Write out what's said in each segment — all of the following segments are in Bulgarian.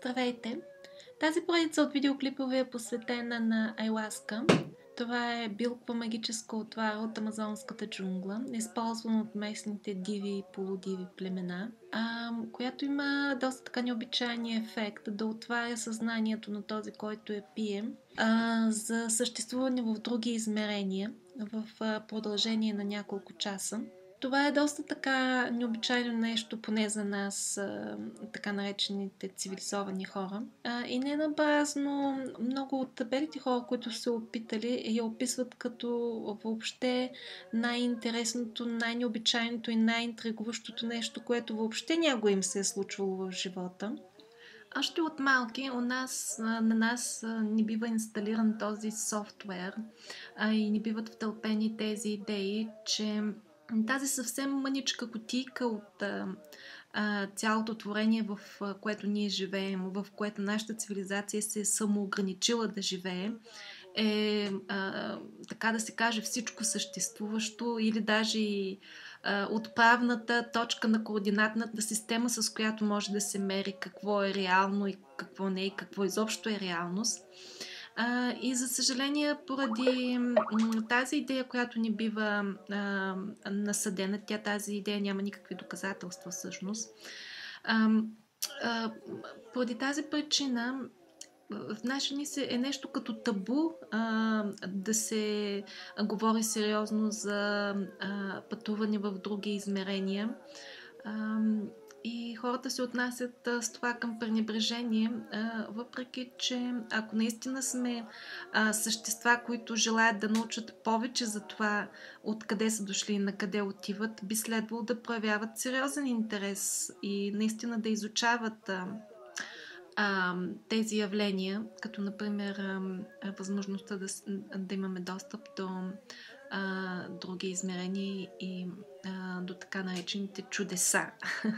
Здравейте! Тази поредица от видеоклипове е посветена на Айласка. Това е билква магическа отвара от амазонската джунгла, използвана от местните диви и полудиви племена, която има доста така необичайния ефект да отваря съзнанието на този, който я пие, за съществуване в други измерения в продължение на няколко часа. Това е доста така необичайно нещо, поне за нас, така наречените цивилизовани хора. И не напразно много от белите хора, които са опитали, я описват като въобще най-интересното, най-необичайното и най-интригуващото нещо, което въобще някой им се е случвало в живота. Още от малки на нас не бива инсталиран този софтуер и не биват втълпени тези идеи, че тази съвсем мъничка кутийка от цялото творение, в което ние живеем, в което нашата цивилизация се е самоограничила да живее, е, така да се каже, всичко съществуващо или даже и отправната точка на координатната система, с която може да се мери какво е реално и какво не е, какво изобщо е реалност. И за съжаление, поради тази идея, която ни бива насъдена, тази идея няма никакви доказателства всъщност, поради тази причина в наши дни е нещо като табу да се говори сериозно за пътуване в други измерения. И хората се отнасят с това към пренебрежение, въпреки че ако наистина сме същества, които желаят да научат повече за това откъде са дошли и на къде отиват, би следвало да проявяват сериозен интерес и наистина да изучават тези явления, като например възможността да имаме достъп до други измерения и до така наречените чудеса.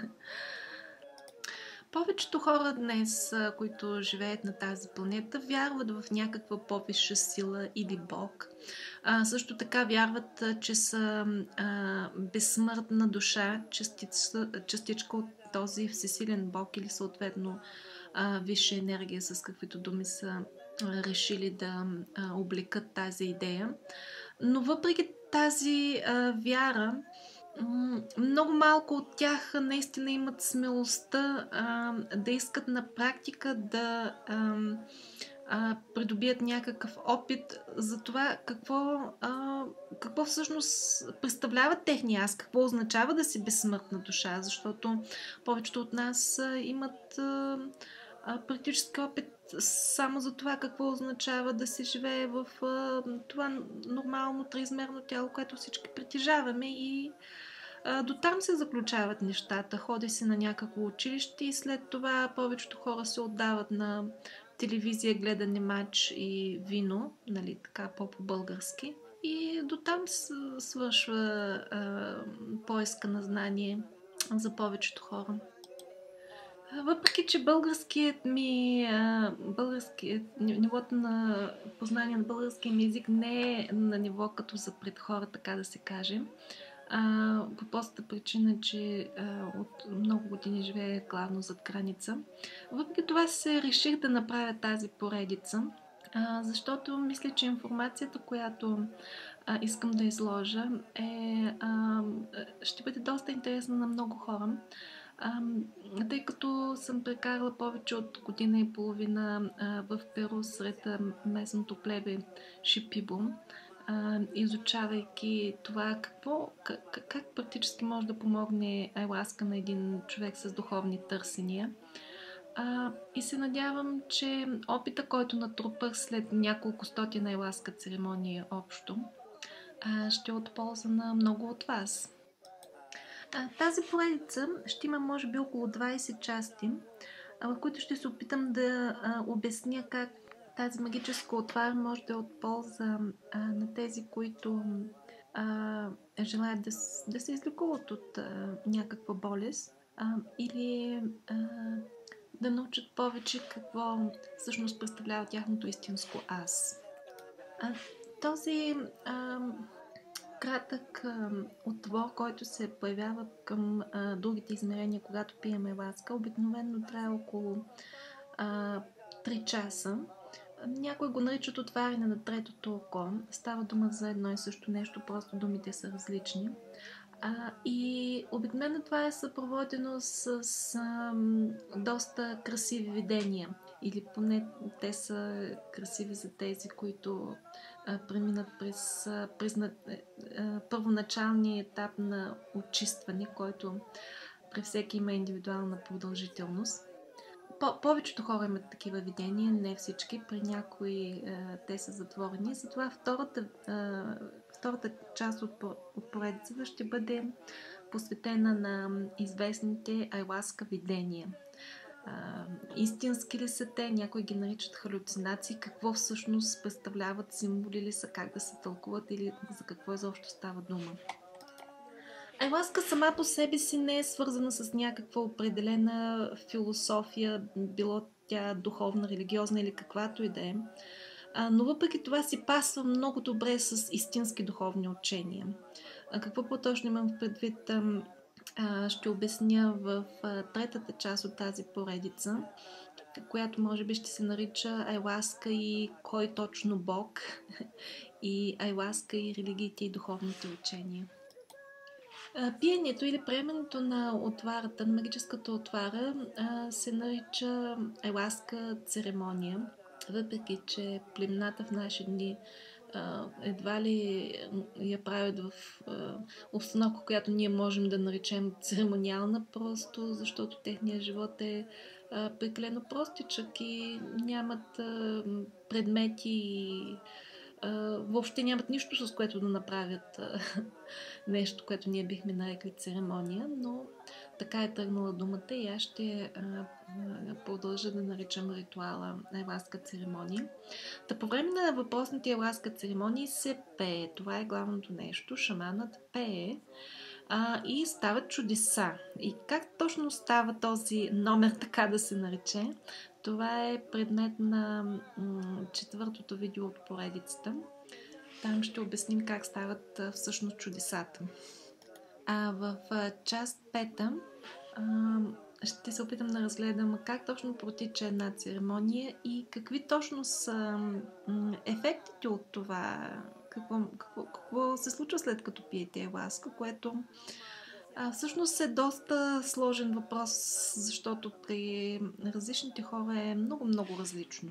Повечето хора днес, които живеят на тази планета, вярват в някаква по-висша сила или Бог. Също така вярват, че са безсмъртна душа, частичка от този всесилен Бог или съответно висша енергия, с каквито думи са решили да облекат тази идея. Но въпреки тази вяра, много малко от тях наистина имат смелостта да искат на практика да придобият някакъв опит за това какво всъщност представлява техния аз, какво означава да си безсмъртна душа, защото повечето от нас имат практически опит само за това какво означава да се живее в това нормално триизмерно тяло, което всички притежаваме, и до там се заключават нещата. Ходи се на някакво училище и след това повечето хора се отдават на телевизия, гледане мач и вино, нали, така по-български. И до там свършва поиска на знание за повечето хора. Въпреки че нивото на познание на българския език не е на ниво като за пред хора, така да се каже, по простата причина, че от много години живея главно зад граница. Въпреки това се реших да направя тази поредица, защото мисля, че информацията, която искам да изложа, ще бъде доста интересна на много хора. Тъй като съм прекарала повече от година и половина в Перу сред местното плебе Шипибо, изучавайки това как практически може да помогне айласка на един човек с духовни търсения. И се надявам, че опита, който натрупах след няколко стотин айласка церемонии общо, ще е от полза на много от вас. Тази поредица ще има може би около 20 части, в които ще се опитам да обясня как тази магическа отвар може да е от полза на тези, които желаят да се излекуват от някаква болест или да научат повече какво всъщност представлява тяхното истинско аз. Този кратък отвор, който се появява към другите измерения, когато пием айласка, обикновено трае около 3 часа. Някои го наричат отваряне на третото око. Става дума за едно и също нещо, просто думите са различни. И обикновено това е съпроводено с доста красиви видения. Или поне те са красиви за тези, които преминат през първоначалния етап на очистване, който при всеки има индивидуална продължителност. Повечето хора имат такива видения, не всички, при някои те са затворени. Затова втората част от поредицата ще бъде посветена на известните айласка видения. Истински ли са те? Някои ги наричат халюцинации. Какво всъщност представляват, символи ли са, как да се тълкуват или за какво изобщо става дума? Айласка сама по себе си не е свързана с някаква определена философия, било тя духовна, религиозна или каквато и да е. Но въпреки това си пасва много добре с истински духовни учения. Какво по-точно имам в предвид, ще обясня в третата част от тази поредица, която може би ще се нарича Айласка и кой точно Бог, и Айласка и религиите и духовните учения. Пиенето или приемането на отварата, на магическата отвара, се нарича айласка церемония, въпреки че племената в наши дни едва ли я правят в обстановка, която ние можем да наречем церемониална, просто защото техният живот е прекалено простичък и нямат предмети и въобще нямат нищо, с което да направят нещо, което ние бихме нарекли церемония, но така е тръгнала думата и аз ще продължа да наричам ритуала айласка церемония. По време на въпросните айласка церемонии се пее. Това е главното нещо. Шаманът пее и стават чудеса. И как точно става този номер, така да се нарече? Това е предмет на четвъртото видео от поредицата. Там ще обясним как стават всъщност чудесата. В част 5 ще се опитам да разгледам как точно протича една церемония и какви точно са ефектите от това, какво се случва след като пиете айласка, което всъщност е доста сложен въпрос, защото при различните хора е много различно.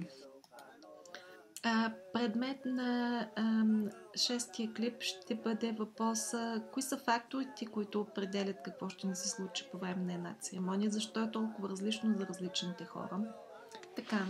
Предмет на шестия клип ще бъде въпроса: кои са факторите, които определят какво ще ни се случи по време на една церемония, защо е толкова различно за различните хора. Така,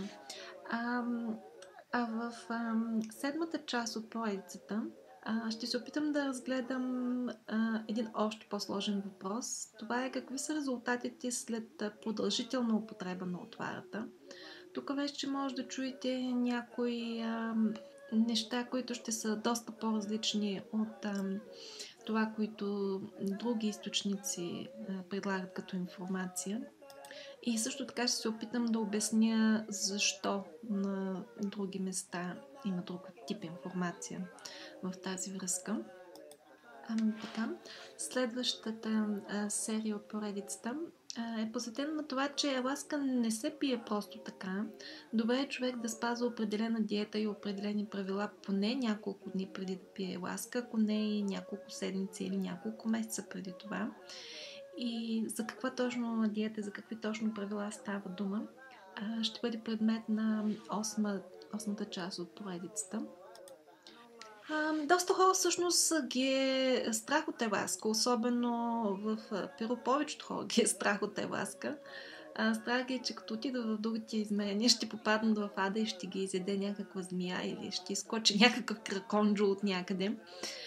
в седмата част от поредицата ще се опитам да разгледам един още по-сложен въпрос. Това е какви са резултатите след продължителна употреба на отварата. Тук вече може да чуете някои неща, които ще са доста по-различни от това, което други източници предлагат като информация. И също така ще се опитам да обясня защо на други места има друг тип информация в тази връзка. Така, следващата серия от поредицата е посветена на това, че айласка не се пие просто така. Добре е човек да спазва определена диета и определени правила поне няколко дни преди да пие айласка, ако не и няколко седмици или няколко месеца преди това. И за каква точно диета, за какви точно правила става дума, ще бъде предмет на осмата част от поредицата. Доста хора всъщност ги е страх от айласка, особено в Перу повечето хора ги е страх от айласка. Страх ги е, че като отидат в другите измерения, ще попаднат в ада и ще ги изяде някаква змия или ще изкочи някакъв краконджо от някъде.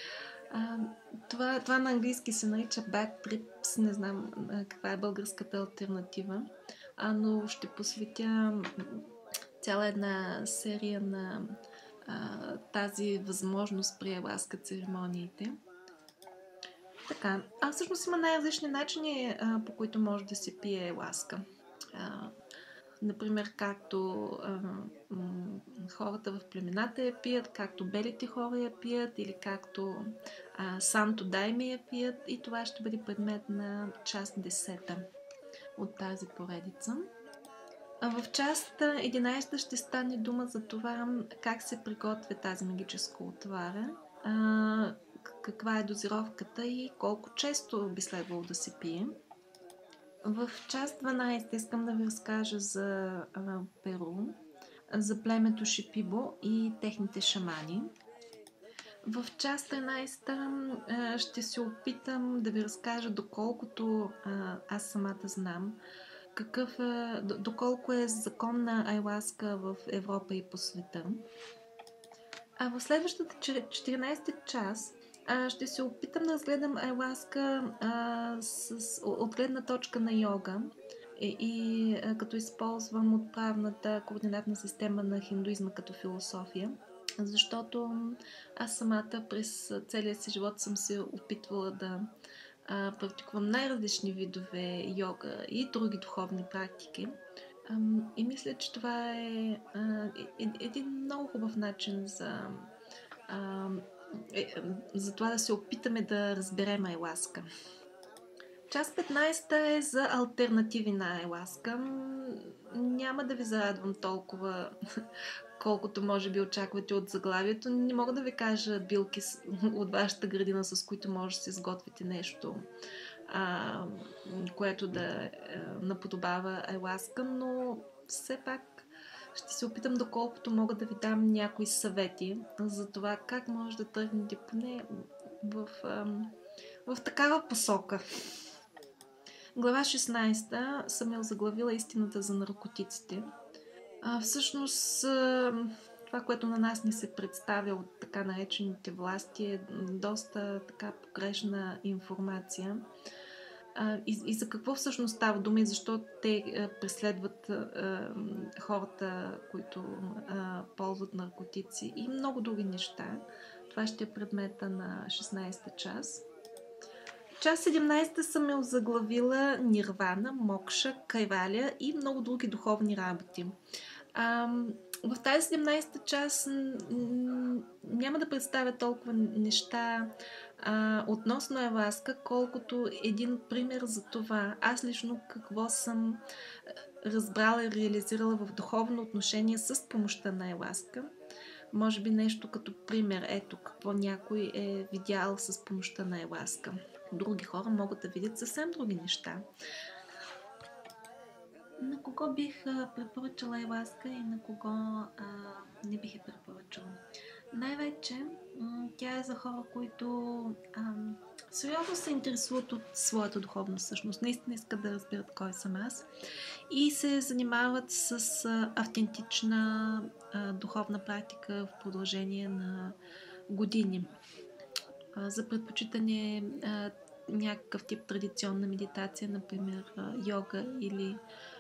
Това на английски се нарича bad trips, не знам каква е българската алтернатива, но ще посветя цяла една серия на тази възможност при айласка церемониите. Така, всъщност има най-различни начини, по които може да се пие айласка. Например, както хората в племената я пият, както белите хора я пият или както Санто Дайме я пият, и това ще бъде предмет на част 10 от тази поредица. В част 11 ще стане дума за това как се приготвя тази магическа отвара, каква е дозировката и колко често би следвало да се пие. В част 12 искам да ви разкажа за Перу, за племето Шипибо и техните шамани. В част 13 ще се опитам да ви разкажа доколкото аз самата знам доколко е законна айласка в Европа и по света. А в следващата 14 час ще се опитам да разгледам айласка от гледна точка на йога и като използвам отправната координатна система на хиндуизма като философия, защото аз самата през целия си живот съм се опитвала да практикувам най-различни видове йога и други духовни практики. И мисля, че това е един много хубав начин за това да се опитаме да разберем айласка. Част 15 е за алтернативи на айласка. Няма да ви зарадвам толкова, колкото може би очаквате от заглавието. Не мога да ви кажа билки от вашата градина, с които може да се сготвите нещо, което да наподобава айласка, но все пак ще се опитам доколкото мога да ви дам някои съвети за това как може да тръгнете поне в такава посока. Глава 16 съм я заглавила истината за наркотиците. Всъщност това, което на нас ни се представя от така наречените власти, е доста така погрешна информация. И за какво всъщност става дума и защо те преследват хората, които ползват наркотици и много други неща. Това ще е предмета на 16-та час. Част 17 съм я озаглавила Нирвана, Мокша, Кайвалия и много други духовни работи. В тази 17-та част няма да представя толкова неща относно айласка, колкото един пример за това. Аз лично какво съм разбрала и реализирала в духовно отношение с помощта на айласка. Може би нещо като пример. Ето какво някой е видял с помощта на айласка. Други хора могат да видят съвсем други неща. На кого бих препоръчала айласка и на кого не бих я препоръчала? Най-вече тя е за хора, които сериозно се интересуват от своята духовна същност. Наистина искат да разберат кой съм аз и се занимават с автентична духовна практика в продължение на години. За предпочитане някакъв тип традиционна медитация, например йога или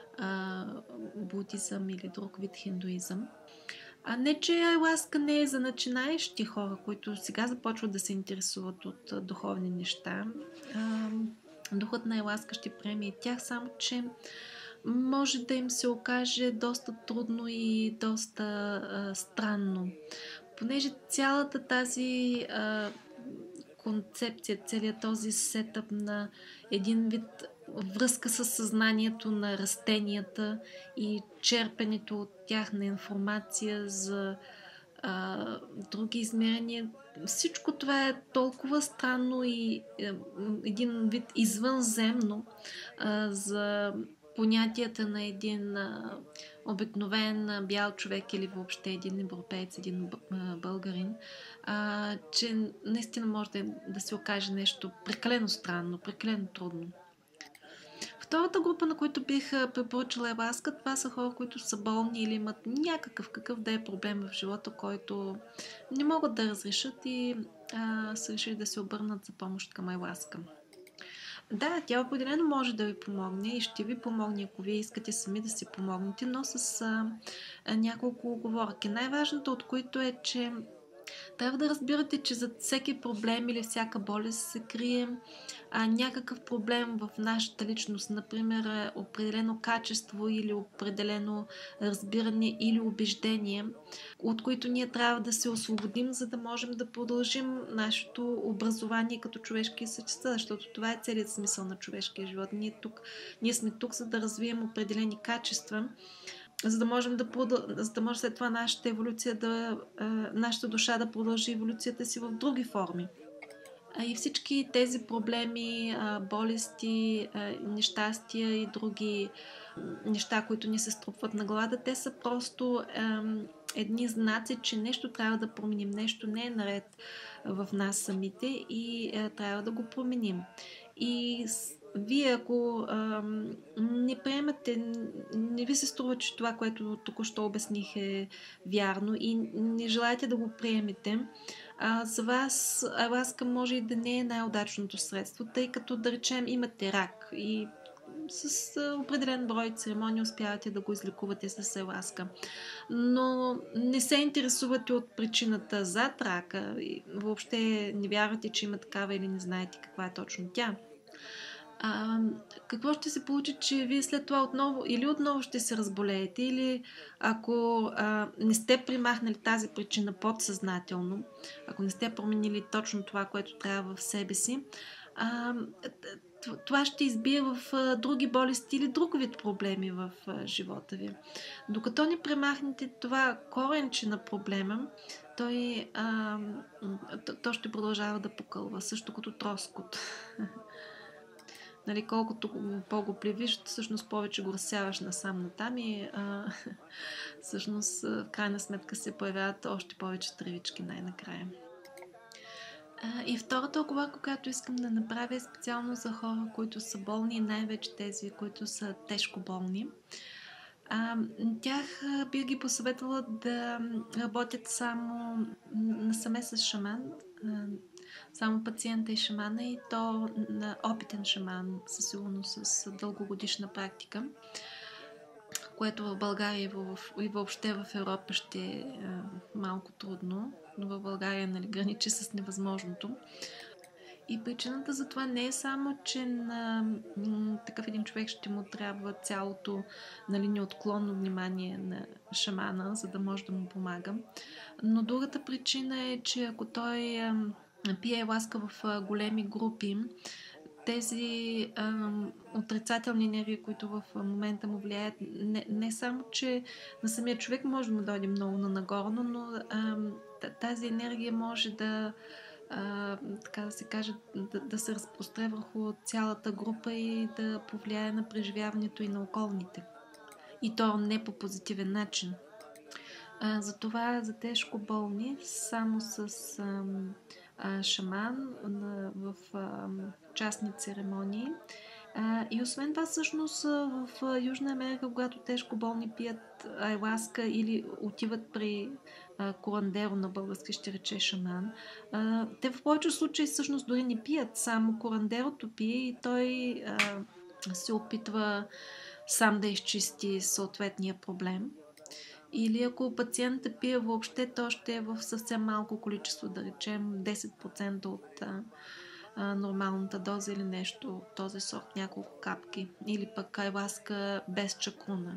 будизъм или друг вид хиндуизъм. Не, че айласка не е за начинаещи хора, които сега започват да се интересуват от духовни неща. Духът на айласка ще приеме и тях, само че може да им се окаже доста трудно и доста странно. Понеже цялата тази концепция, целият този сетъп на един вид връзка с съзнанието на растенията и черпенето от тях на информация за други измерения. Всичко това е толкова странно и един вид извънземно за понятията на един обикновен бял човек или въобще един европеец, един българин, че наистина може да се окаже нещо прекалено странно, прекалено трудно. Втората група, на които бих препоръчала айласка, това са хора, които са болни или имат какъв да е проблем в живота, който не могат да разрешат и са решили да се обърнат за помощ към айласка. Да, тя определено може да ви помогне и ще ви помогне, ако вие искате сами да си помогнете, но с няколко уговорки. Най-важното от които е, че Трябва да разбирате, че зад всеки проблем или всяка болест се крие някакъв проблем в нашата личност. Например, определено качество или определено разбиране или убеждение, от които ние трябва да се освободим, за да можем да продължим нашето образование като човешки същества, защото това е целият смисъл на човешкия живот. Ние сме тук, за да развием определени качества, за да можем за да може след това нашата еволюция нашата душа да продължи еволюцията си в други форми. И всички тези проблеми, болести, нещастия и други неща, които ни се струпват на главата, те са просто едни знаци, че нещо трябва да променим, нещо не е наред в нас самите и трябва да го променим. И вие, ако не приемате, не ви се струва, че това, което току-що обясних е вярно и не желаете да го приемете, за вас Айласка може и да не е най-удачното средство, тъй като, да речем, имате рак и с определен брой церемонии успявате да го излекувате с Айласка. Но не се интересувате от причината зад рака и въобще не вярвате, че има такава или не знаете каква е точно тя. Какво ще се получи, че вие след това отново ще се разболеете, или ако не сте примахнали тази причина подсъзнателно, ако не сте променили точно това, което трябва в себе си, това ще избие в други болести или друг вид проблеми в живота ви. Докато не премахнете това коренче на проблема, той ще продължава да покълва, също като троскот. Нали, колкото по-го плевиш, всъщност повече го разсяваш насам натам и всъщност в крайна сметка се появяват още повече тревички най-накрая. И втората оговорка, която искам да направя, е специално за хора, които са болни и най-вече тези, които са тежко болни. Тях бих ги посъветвала да работят само насаме с шаман, само пациента и шамана, и то на опитен шаман, със сигурност с дългогодишна практика, което в България и въобще в Европа ще е малко трудно, но в България, нали, граничи с невъзможното. И причината за това не е само, че на такъв един човек ще му трябва цялото, нали, неотклонно внимание на шамана, за да може да му помага. Но другата причина е, че ако той пие Айласка в големи групи, тези отрицателни енергии, които в момента му влияят, не само, че на самия човек може да му дойде много нагорно, но тази енергия може да, така да се каже, да се разпростре върху цялата група и да повлияе на преживяването и на околните. И то не по позитивен начин. Затова за тежко болни само с шаман в частни церемонии. И освен това, всъщност в Южна Америка, когато тежко болни пият айласка или отиват при курандеро, на български ще рече шаман, те в повече случаи всъщност дори не пият, само курандерото пие и той се опитва сам да изчисти съответния проблем. Или ако пациентът пие въобще, то ще е в съвсем малко количество, да речем 10% от нормалната доза или нещо, този сорт, няколко капки. Или пък айласка без чакруна.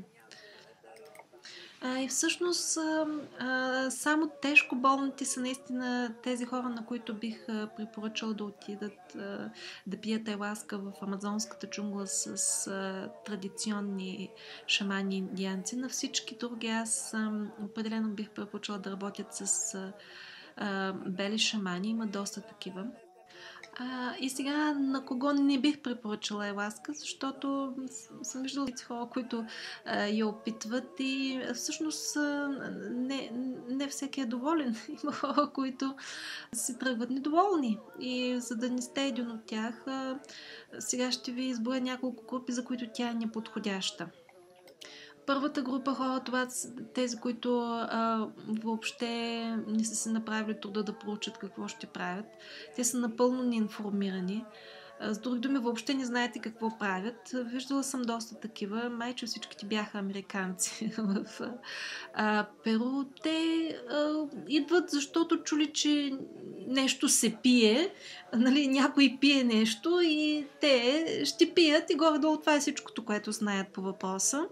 И всъщност само тежко болните са наистина тези хора, на които бих препоръчал да отидат да пият айласка в амазонската джунгла с традиционни шамани индианци. На всички други аз определено бих препоръчала да работят с бели шамани, има доста такива. И сега на кого не бих препоръчала айласка, защото съм виждала хора, които я опитват и всъщност не всеки е доволен. Има хора, които се тръгват недоволни. И за да не сте един от тях, сега ще ви изброя няколко групи, за които тя е неподходяща. Първата група хора, това са тези, които въобще не са се направили труда да проучат какво ще правят. Те са напълно неинформирани. С други думи, въобще не знаете какво правят. Виждала съм доста такива. Майче всичките бяха американци в Перу. Те идват, защото чули, че нещо се пие, нали, някой пие нещо и те ще пият и горе-долу това е всичкото, което знаят по въпроса.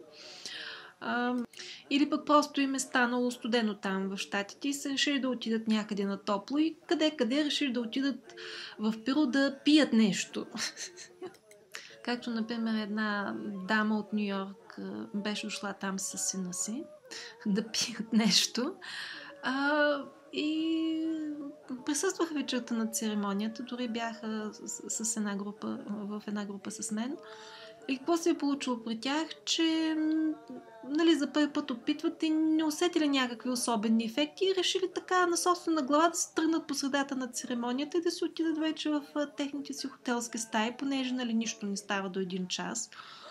Или пък просто им е станало студено там в щатите и са решили да отидат някъде на топло и къде решили да отидат в Перу да пият нещо. Както, например, една дама от Ню Йорк беше дошла там с сина си да пият нещо. И присъствах вечерта на церемонията, дори бяха с една група, в една група с мен. И какво се е получило при тях, че нали, за първи път опитват и не усетили някакви особени ефекти и решили така на собствена глава да се тръгнат по средата на церемонията и да се отидат вече в техните си хотелски стаи, понеже нали, нищо не става до 1 час.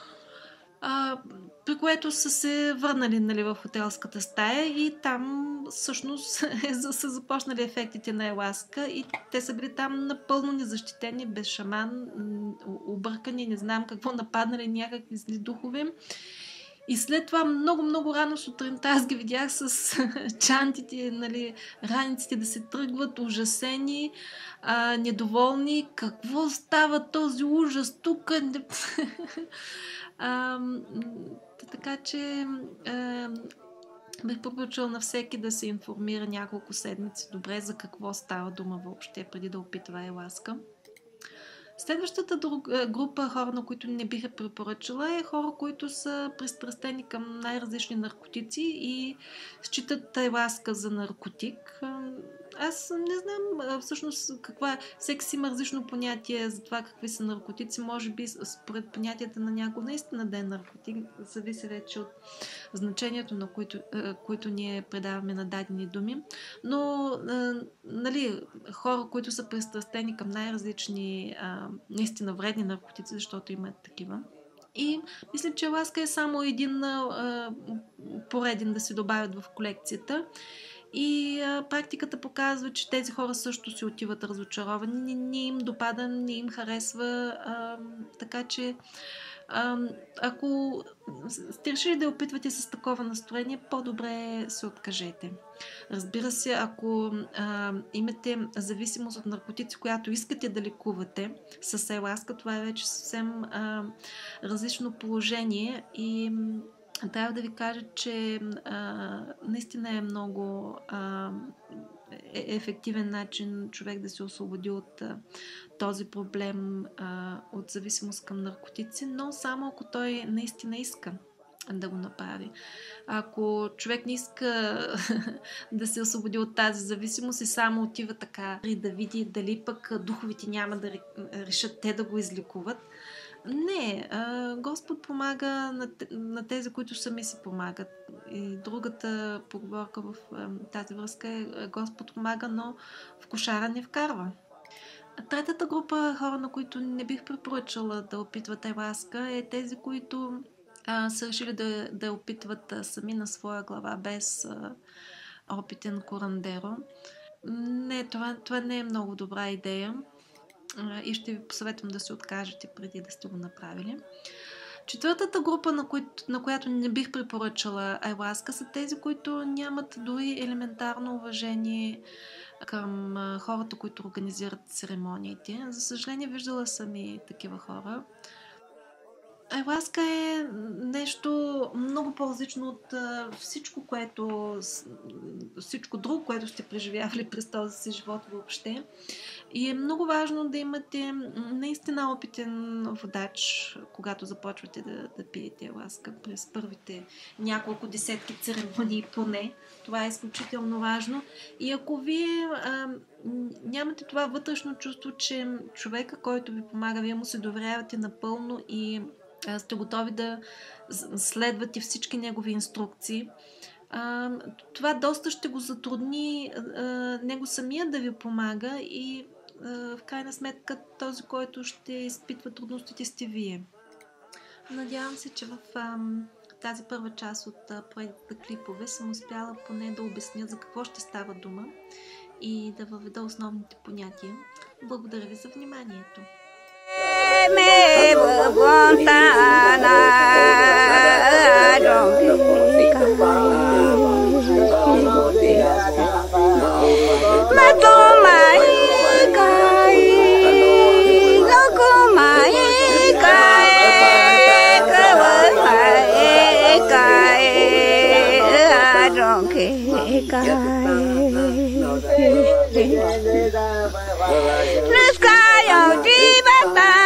При което са се върнали нали, в хотелската стая и там всъщност са започнали ефектите на Ayahuasca и те са били там напълно незащитени, без шаман, объркани, не знам какво, нападнали някакви зли духове. И след това много рано сутринта аз ги видях с чантите, нали, раниците да се тръгват, ужасени, недоволни. Какво става този ужас тук? Така че бих препоръчала на всеки да се информира няколко седмици добре за какво става дума въобще, преди да опитва Ayahuasca. Следващата група хора, на които не биха препоръчала, е хора, които са пристрастени към най-различни наркотици и считат Ayahuasca за наркотик. Аз не знам всъщност каква е. Всеки си има различно понятие за това какви са наркотици. Може би според понятията на някой наистина да е наркотик. Зависи вече от значението, на които ние предаваме на дадени думи. Но нали, хора, които са пристрастени към най-различни наистина вредни наркотици, защото имат такива. И мисля, че Ayahuasca е само един пореден да се добавят в колекцията. И практиката показва, че тези хора също си отиват разочаровани. Не им допада, не им харесва. Така че ако сте решили да опитвате с такова настроение, по-добре се откажете. Разбира се, ако имате зависимост от наркотици, която искате да лекувате с Ayahuasca, това е вече съвсем различно положение и трябва да ви кажа, че наистина е много ефективен начин човек да се освободи от този проблем от зависимост към наркотици, но само ако той наистина иска да го направи. Ако човек не иска да се освободи от тази зависимост и само отива така да види дали пък духовите няма да решат те да го излекуват, не, Господ помага на тези, които сами си помагат. И другата поговорка в тази връзка е Господ помага, но в кошара не вкарва. Третата група хора, на които не бих препоръчала да опитват Ayahuasca, е тези, които са решили да опитват сами на своя глава, без опитен курандеро. Не, това не е много добра идея. И ще ви посъветвам да се откажете преди да сте го направили. Четвъртата група, на която не бих препоръчала Ayahuasca, са тези, които нямат дори елементарно уважение към хората, които организират церемониите. За съжаление, виждала съм и такива хора. Ayahuasca е нещо много по-различно от всичко друго, което сте преживявали през този си живот въобще. И е много важно да имате наистина опитен водач, когато започвате да пиете Ayahuasca през първите няколко десетки церемонии поне. Това е изключително важно. И ако вие нямате това вътрешно чувство, че човека, който ви помага, вие му се доверявате напълно и сте готови да следвате всички негови инструкции, това доста ще го затрудни него самия да ви помага и в крайна сметка този, който ще изпитва трудностите, сте вие. Надявам се, че в тази първа част от проектите клипове съм успяла поне да обясня за какво ще става дума и да въведа основните понятия. Благодаря ви за вниманието! mê bờ con ta na rong mà tô mãi cay nó có mãi cay cơ với mãi cay rong cay nước ca dầu chi bát ta